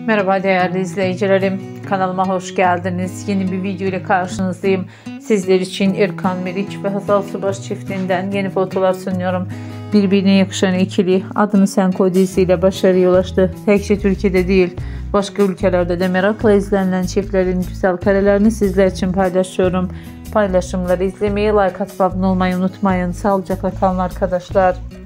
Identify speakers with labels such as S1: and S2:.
S1: Merhaba değerli izleyicilerim, kanalıma hoş geldiniz. Yeni bir video ile karşınızdayım. Sizler için Erkan Meriç ve Hazal Subaş çiftinden yeni fotoğraflar sunuyorum. Birbirine yakışan ikili Adını Sen Koy dizisiyle başarıya ulaştı. Tekçe Türkiye'de değil, başka ülkelerde de merakla izlenilen çiftlerin güzel karelerini sizler için paylaşıyorum. Paylaşımları izlemeyi, like atıp abone olmayı unutmayın. Sağlıcakla kalın arkadaşlar.